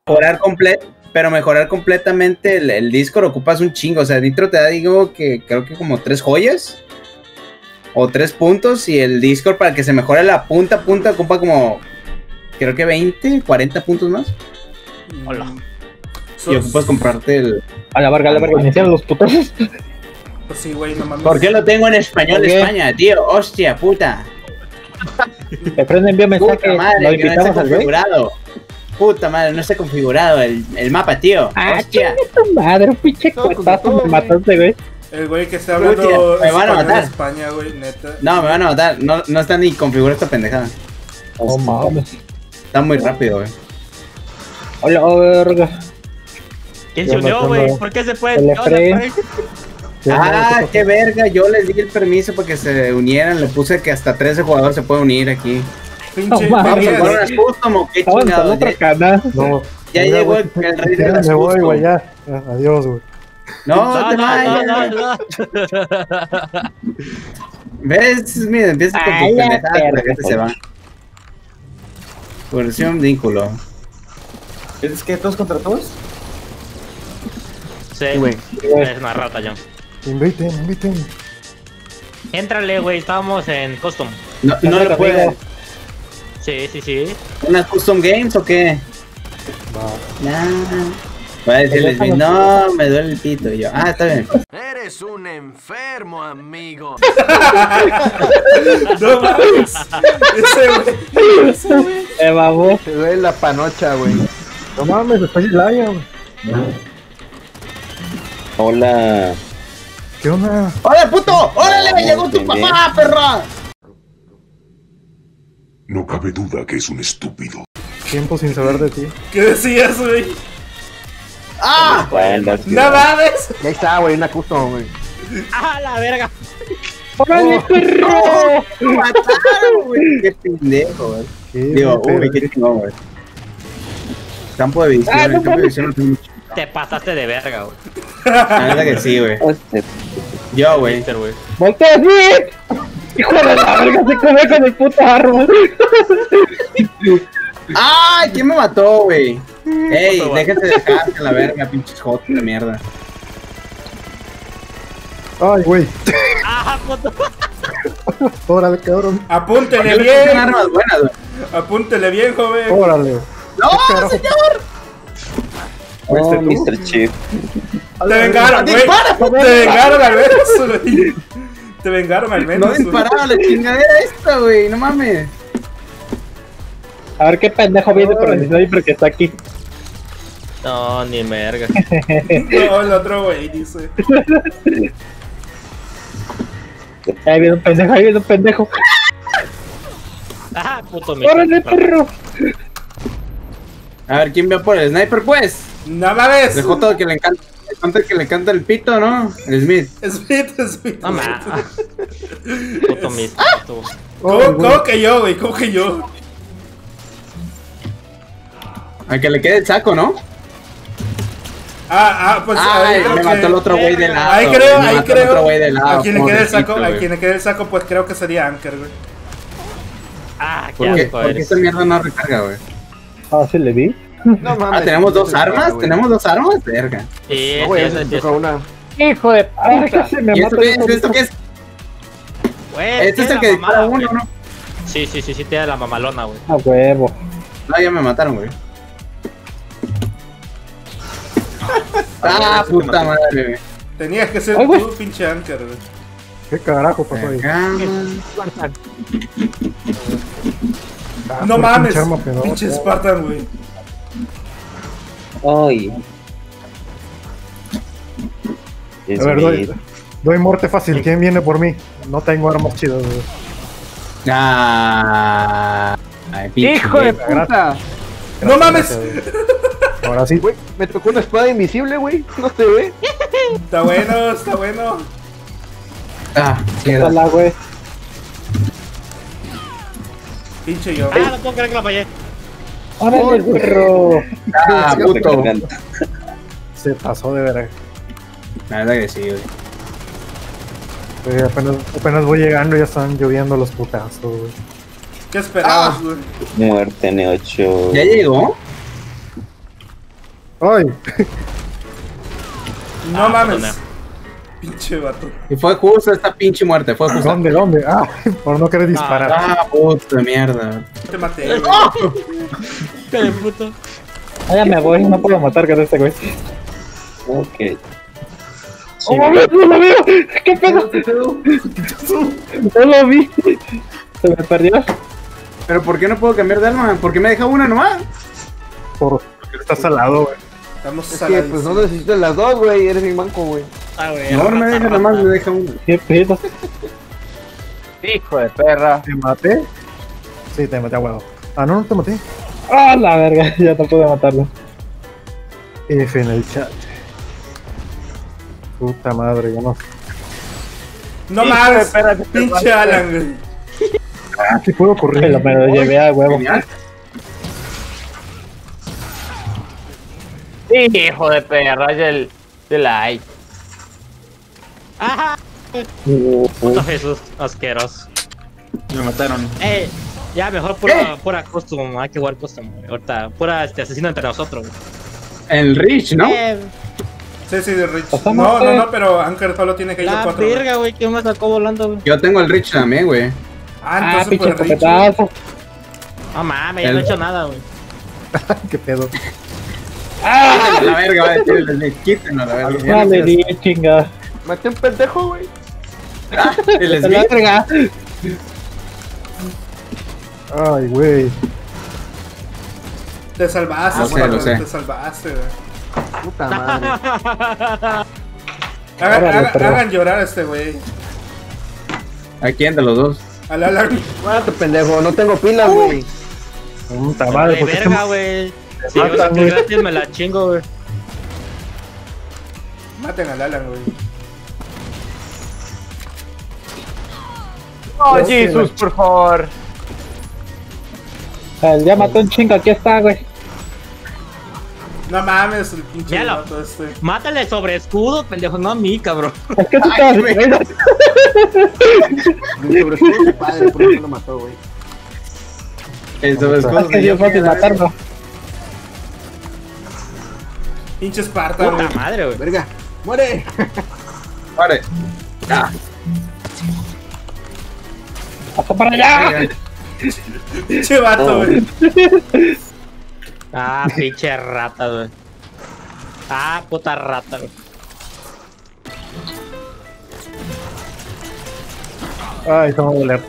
mejorar completamente el Discord ocupas un chingo. O sea, Nitro te da, digo, que creo que como 3 joyas o 3 puntos. Y el Discord, para que se mejore la punta, ocupa como, creo que 20, 40 puntos más. Hola. Y ocupas comprarte el... A la verga, iniciaron los putazos. Pues sí, güey, no mames. ¿Por qué lo tengo en español de España, tío? Hostia, puta. Te prende envío mensaje. Puta madre, lo que no invitamos está al güey. configurado. Puta madre, no está configurado el mapa, tío. Hostia. Tu madre, un pinche cuetazo me mataste, güey. El güey que está hablando me van a matar. en España, güey, neta. No, me van a matar. No está ni configurada esta pendejada. Oh, mames. Está muy rápido, güey. Hola, verga. ¿Quién se unió, güey? ¿Por qué se fue? Qué verga. Yo les di el permiso para que se unieran. Le puse que hasta 13 jugadores se pueden unir aquí. Pinche. No, mames, Vamos a jugar unas custom o qué chingado. Otro canal. No, Ya llegó el rey de las me voy, custom. güey, ya. Adiós, güey. No, te vayas. No. ¿Ves? Mira, empieza con tu pendejada y la gente se va. Versión vínculo. ¿Es que todos contra todos? Sí, güey. Es una rata, John. Inviten. Éntrale, güey, estábamos en custom. No lo puedo. Sí. ¿Unas custom games o qué? Va. Nah. Voy a decirles, no, me duele el pito. Y yo, está bien. Eres un enfermo, amigo. No mames. Ese güey. Babó. Te duele la panocha, güey. No mames, después el Lion. Hola. ¿Qué onda? ¡Hola, puto! ¡Órale, me llegó tu papá, perra! No cabe duda que es un estúpido. Tiempo sin saber de ti. ¿Qué decías, güey? Bueno, ¡No mames! Ahí está, güey, una custom, güey. ¡Ah, la verga! ¡Órale, perro! ¡Me mataron, güey! ¡Qué pendejo, güey! Digo, uy, qué chingón, güey. Campo de visión, el campo de visión no tiene mucho. Te pasaste de verga, güey. La verdad que sí, güey. Yo, güey. Mister, güey. ¡Voltea así! ¡Hijo de la verga! Se come con el puto árbol. ¡Ay! ¿Quién me mató, güey? ¡Ey! Déjense de dejar a la verga, pinches jotos de mierda. Ay, güey. ¡Ah, puto! Órale, cabrón. Apúntele Son bien. armas buenas, güey. Apúntele bien, joven. Órale. ¡No, señor! Oh, Mr. Chief. Te vengaron, güey. Te vengaron al menos, güey. Te vengaron al menos. No disparaba la chingadera esta, güey. No mames. A ver qué pendejo viene por el sniper que está aquí. No, ni verga. No, el otro güey dice. Ahí viene un pendejo, ¡Ah, puto Mister! ¡Órale, perro! A ver, ¿quién va por el sniper, pues? No mames. El joto que le encanta. El joto que le encanta el pito, ¿no? El Smith. Smith. No mames. Puto Mister. ¿Cómo que yo, güey? ¿Cómo que yo? Al que le quede el saco, ¿no? Pues Ay, me mató el otro güey de lado. Ahí creo. Otro güey de lado. A quien le quede el saco, Pobrecito, a güey. quien le quede el saco, pues creo que sería Anker, güey. ¡Ah, qué ¿Por qué, asco porque eres! esta mierda no recarga, güey? ¿Sí le vi? No mames. ¿tenemos dos armas? ¿Tenemos dos armas? Verga. Sí, No, güey, sí, se sí, tocó una. ¡Hijo de puta! Se me ¿Y esto mata qué es? ¿Esto qué es? Güey, Este es tiene el que la dispara mamada, uno, güey. ¿no? Sí, tiene la mamalona, güey. A huevo. No, ya me mataron, güey. Puta madre, güey. Tenías que ser Ay, güey. tú, pinche Anker, güey. ¿Qué carajo pasó ahí? No por mames, pinche arma pedorra. pinche Spartan, güey. Ay. A ver, doy muerte fácil. ¿Quién viene por mí? No tengo armas chidas, güey. Ay, pinche ¡Hijo de güey. puta! No mames. Ahora sí. Güey, me tocó una espada invisible, güey. No se ve. Está bueno, está bueno. Mierda. Hola, güey. Pinche yo. ¡Ah, no puedo creer que la fallé! ¡Órale, perro! Puto. Se pasó de verga. La verdad que sí, güey. Güey, apenas voy llegando y ya están lloviendo los putazos, güey. ¿Qué esperabas, güey? Muerte N8. ¿Ya llegó? ¡Ay! No mames. Pinche vato. Y fue justo esta pinche muerte, fue justo. ¿Dónde? Ah, por no querer disparar. Ah, puta mierda. Te maté, güey. ¡Qué de puto! Ah, ya me voy, no puedo matar con este güey. Ok. ¡Oh, mami, no lo veo! ¿Qué pedo? No lo vi. Se me perdió. Pero ¿por qué no puedo cambiar de arma? ¿Por qué me deja una nomás? Porque estás al lado, güey. Estamos Es que pues no necesitas las dos, güey. Eres mi manco, güey. Ah, güey. No, no me deja nomás, me deja una. ¿Qué pedo? Hijo de perra. ¿Te maté? Sí, te maté a huevo. Ah, no te maté. ¡Ah, la verga! Ya no pude matarlo. F en el chat. Puta madre, ya no. No mames, pinche Alan, güey. Ah, sí puedo correr. Me lo llevé a huevo. Genial. Hijo de perra, es el like. ¡Ajá! Puto Jesús, asqueroso. Me mataron. Ya mejor pura custom, hay que jugar custom, güey. Ahorita, pura asesino entre nosotros, güey. El Rich, ¿no? Sí, de Rich. No, pero Anker solo tiene que ir La 4. verga, güey, que me sacó volando, güey. Yo tengo el Rich también, güey. Entonces pinche pues Rich. copetazo. No mames, ya no he hecho nada, güey. ¿Qué pedo? A la verga, va a decir el Smith. Quítenlo a la verga. Ya le di, chinga. Maté un pendejo, güey. El Se la Smith. verga. Ay, güey. Te salvaste, Lo sé, Pato, lo sé. te salvaste, güey. Puta madre. Hagan llorar a este güey. ¿A quién de los dos? Al Alan. Muérate, pendejo. No tengo pilas, güey. Puta Madre, madre, ¿por qué verga, güey. Si yo matan, saqué güey? gratis, me la chingo, güey. Maten al Alan, güey. Oh, Jesus, por favor. Ya mató un chingo, aquí está, güey. No mames, el pinche Míralo. vato este. Mátale sobre escudo, pendejo, no a mí, cabrón. Es que tú estabas güey. Sobre todo su padre, por eso lo mató, güey. El sobrescudo. Es que yo fácil matarlo. Pinche Esparta, güey. Puta madre, güey. Verga. ¡Muere! Vale. Ya. ¡Pasa para allá! Pinche vato, güey. Ah, pinche rata, güey. Ah, puta rata, güey. Ay, se va a doler.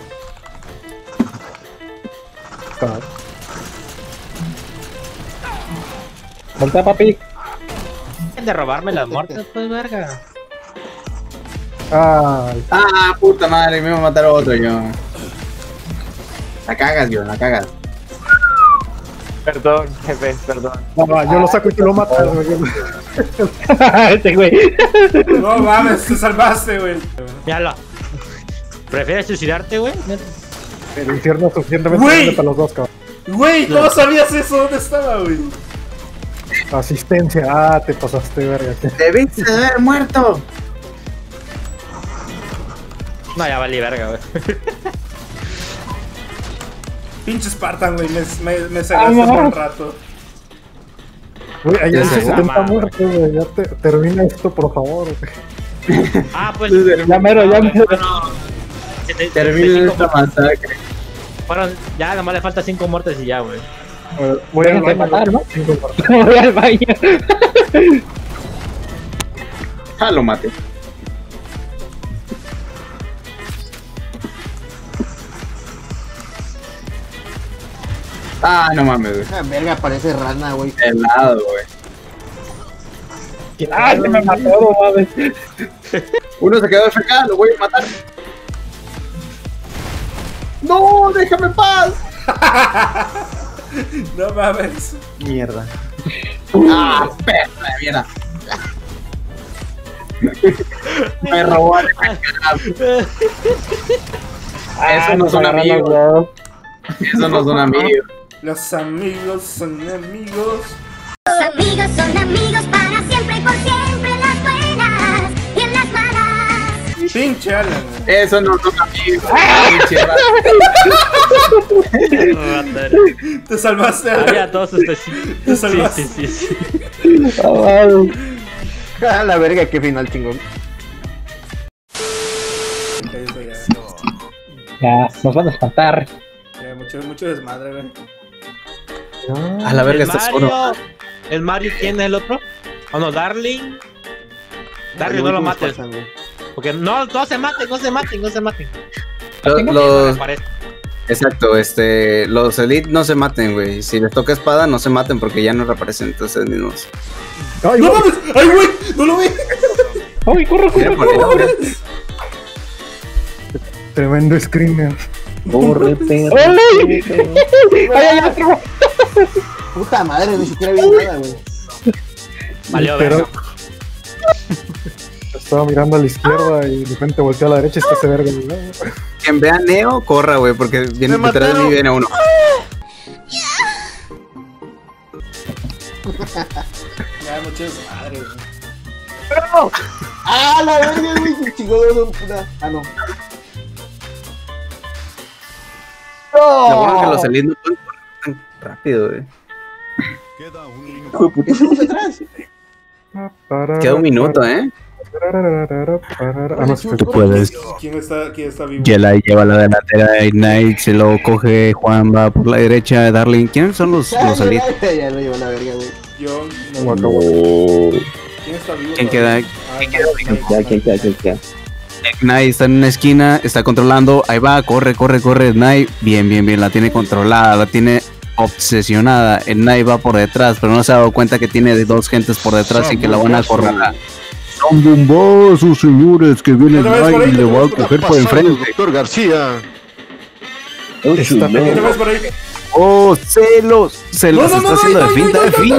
Voltea, papi. De robarme las muertes, pues, verga. Ay, Ah, puta madre, me iba a matar a otro yo. La cagas, yo, la cagas. Perdón, jefe, perdón. no, yo lo saco y tú lo matas, güey. Este güey. No mames, te salvaste, güey. Míralo. ¿Prefieres suicidarte, güey? El infierno es suficientemente Güey. grande para los dos, cabrón. Güey, ¿cómo sabías eso? ¿Dónde estaba, güey? Asistencia, ah, te pasaste, verga. Debiste de haber muerto. No, ya valí verga, güey. Pinche Spartan, güey, me cegaste por un rato. Güey, ahí hay Ya se 70 llama. muertos, güey. Ya termina esto, por favor. Ah, pues. Ya mero, ya mero. Termina esta masacre. Fueron, ya nomás le falta 5 muertes y ya, güey. Voy al Déjense baño, matar, ¿no? 5 muertos. Voy al baño. Ah, lo maté. Ah, no mames, güey. Esa verga parece rana, güey. Helado, güey. ¡Ay, se me mató, no mames! Uno se quedó FK, lo voy a matar. ¡No! ¡Déjame en paz! No mames. Mierda. ¡Ah, perra de mierda! Me robó el FK. Eso no son amigos. Eso no son amigos. Los amigos son amigos. Los amigos son amigos para siempre y por siempre, en las buenas y en las malas. Pinche Alan, güey. Eso no son amigos. Pinche Te salvaste, Alan. Había todos estos. Te salvaste. Sí. A la verga, qué final chingón. Ya, nos van a espantar. Mucho desmadre, güey. A la verga, estás solo. ¿El Mario quién es el otro? ¿O no, Darling? Darling, no lo mates. Porque no se maten. Exacto, los Elite no se maten, güey. Si les toca espada, no se maten porque ya no reaparecen entonces mismos. ¡No mames! ¡Ay, güey! ¡No lo vi! ¡Ay, corre! Tremendo screamer. ¡Corre, perro! Puta madre, ni siquiera vi nada, güey. Valió, Pero estaba mirando a la izquierda y de repente volteó a la derecha y está ese verga. Quien vea Neo, corra, güey, porque viene detrás de mí viene uno. Ya, mucho desmadre, güey. ¡Ah, la verga, güey! Se chingó de puta. Ah, no. Lo bueno que los Elite no pueden correr tan rápido, güey. Queda un minuto, Tú puedes. ¿Quién está vivo? Yelai lleva la delantera, Ignite se lo coge, Juan va por la derecha, Darling. ¿Quiénes son los Elite? Ya lo llevó la verga, güey. Yo. No. ¿Quién está vivo? ¿Quién queda? ¿Quién queda? Ignite está en una esquina, está controlando, ahí va, corre, Ignite, bien, la tiene controlada, la tiene obsesionada, Ignite va por detrás, pero no se ha dado cuenta que tiene dos gentes por detrás y que la van a correr. Son bombosos, señores, que viene Ignite y le va a coger por enfrente. Doctor García. ¿Quién te ves por ahí? Oh, celos está haciendo de finta.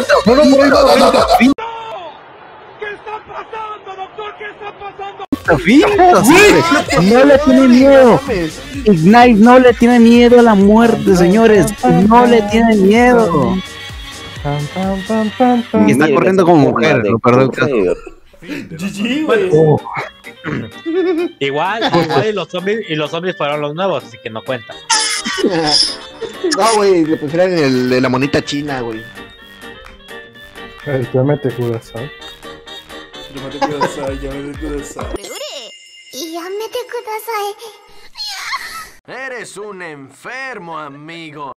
No le tiene miedo. Ignite no le tiene miedo a la muerte, señores. No le tiene miedo. Y está corriendo como mujer. GG, güey. Igual y los zombies fueron los nuevos, así que no cuenta. No, güey, le pusieron el de la monita china, güey. El que mete Judas, ¿sabes? Llámate Kudasai. Eres un enfermo, amigo.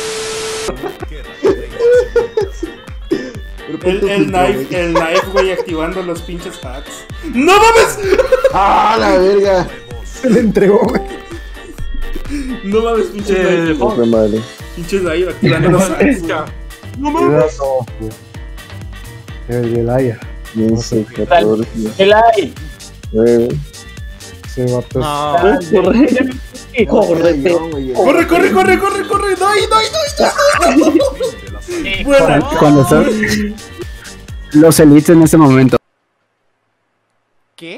El knife, güey, activando los pinches hacks. ¡No mames! ¡Ah, la verga! Se le entregó, güey. No mames, pinches knife. Pinches knife activando los hacks. No mames. El Yelaya. ¡Elay! Se va ¡Corre! ¡Corre! ¡No! Buena. Cuando están los Elites en este momento. ¿Qué?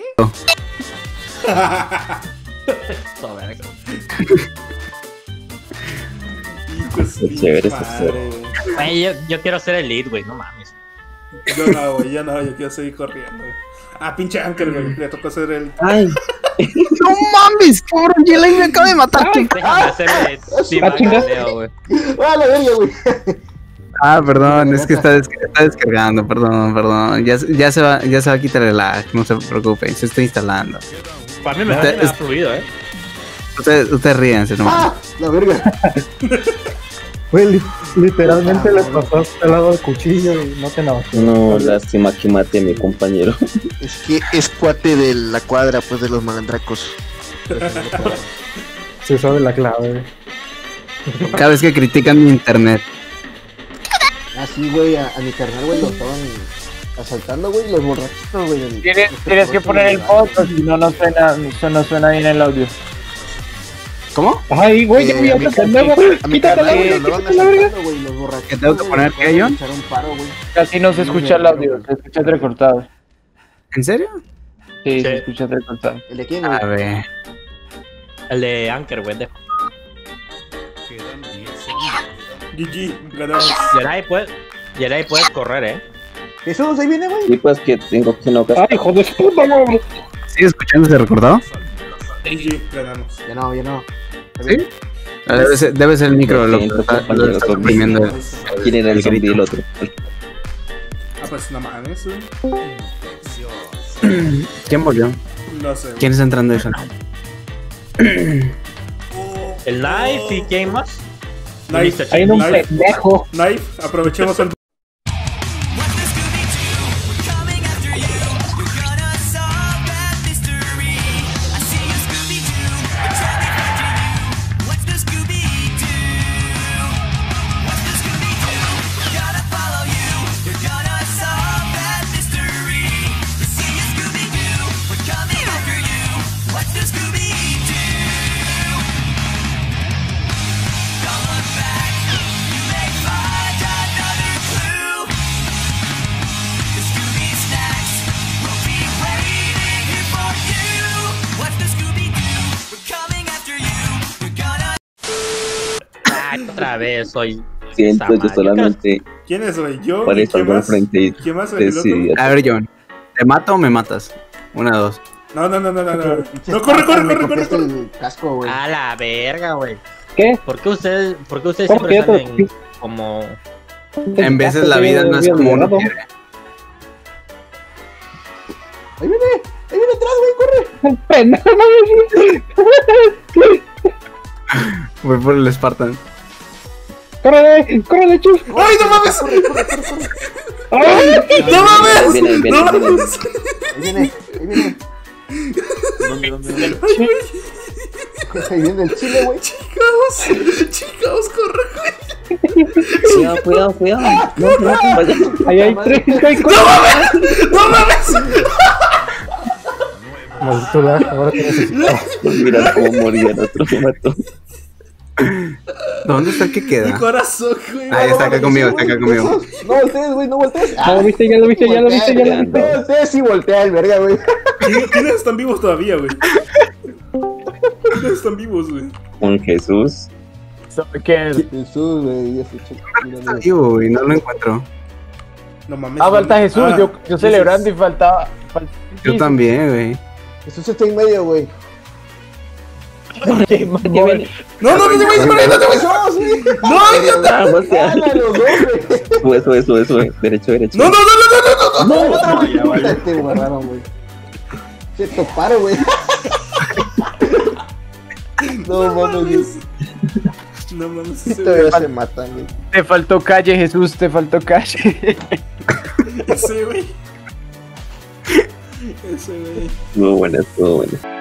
Yo quiero ser Elite, güey, no mames. Yo quiero seguir corriendo. Ah, pinche Anker, güey, le tocó hacer el... ¡Ay! ¡No mames, cabrón! Yelai me acaba de matar. Déjame hacerle Leo, güey. ¡Ah, la verga, güey! Ah, perdón, es que está descargando, perdón. Ya se va a quitar el lag, no se preocupen, se está instalando. Para mí me da fluido, Ustedes ríense nomás. ¡Ah, la verga! Güey, literalmente le pasaste al lado del cuchillo y no te enojes. No, lástima que mate a mi compañero. Es que es cuate de la cuadra, pues, de los malandracos. Se sabe la clave, güey. Cada vez que critican mi internet. Así, güey, a mi carnal, güey, lo estaban asaltando, güey, los borrachitos, güey. Tienes que poner el podcast, si no suena bien el audio. ¿Cómo? Ay, güey, ya voy a Quítate la verga, lo van asaltando, güey, los borrachitos. ¿Qué tengo que poner, qué, John? Casi no se escucha el audio, se escucha recortado. ¿En serio? Sí, se escucha recortado. ¿El de quién, güey? A ver. El de Anker, güey. GG, ganamos. Yelai puedes correr, Jesús, ahí viene, güey. Y pues que tengo que no ¡Ay, hijo de puta, güey! ¿Sigue escuchándose recordado? GG, ganamos. Ya no. ¿Sí? Debe ser el micro lo que está oprimiendo. ¿Quién era el zombie y el otro? pues no mames, güey. ¿Quién volvió? No sé. ¿Quién está entrando eso? El Knife y ¿quién más? Knife. Hay un pendejo. Knife, aprovechemos el. Otra vez soy. Siento yo solamente. ¿Quién es, güey? Yo. Por ¿Y eso quién algo más? frente y ¿Quién más, güey? ¿El otro? decidí. A ver, John. ¿Te mato o me matas? Una, dos. No. No, corre. El casco, güey. A la verga, güey. ¿Qué? ¿Por qué ustedes ¿Cómo que siempre ya te- salen como... En veces la vida no es como uno quiere. Ahí viene atrás, güey, corre. Pendejo, Voy por el Spartan. ¡Córrele, chus! ¡Ay, no mames! ¡Ay! ¡No mames! Viene. ¡No mames! Ahí viene. ¿Dónde? Ahí viene el chile, güey. Chicos, corre, güey. Cuidado. No, vaya. Ahí hay tres, güey. ¡No mames! Maldito lag, ahora te necesito. Mira cómo moría el otro, me mató. ¿Dónde está el que Mi queda? corazón, güey. Ahí está acá conmigo, está acá conmigo. No voltees, güey, no voltees. Ya lo viste. No voltees y voltea el verga, güey. ¿Quiénes están vivos todavía, güey? ¿Quiénes están vivos, güey? Con Jesús. ¿Qué es? Jesús, güey, ya se Está vivo, güey, no lo encuentro. No mames. Falta Jesús. Ah, Yo celebrando y faltaba. Yo también, güey. Jesús está en medio, güey. No, te vayas por ahí, no te vayas. No, sí. Ah, voltea. Háganlo, los dos, güey. Eso. Derecho. No. No, te guardaron, güey. Se toparon, güey. No mames. No mames. Todavía se matan, güey. Te faltó calle, Jesús, te faltó calle. Ese, güey. Estuvo buena.